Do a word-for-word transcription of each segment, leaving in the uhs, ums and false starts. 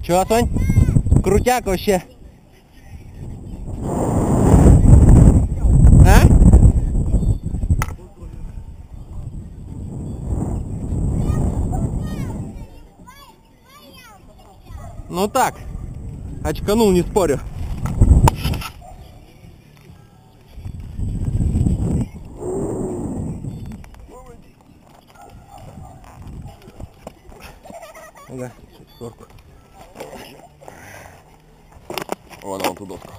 Чё, Сонь? Крутяк вообще. А? Ну так, очканул, не спорю. Ага, четверку. О, на вон ту доску.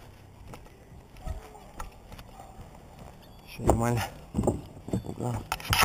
Еще нормально. Да.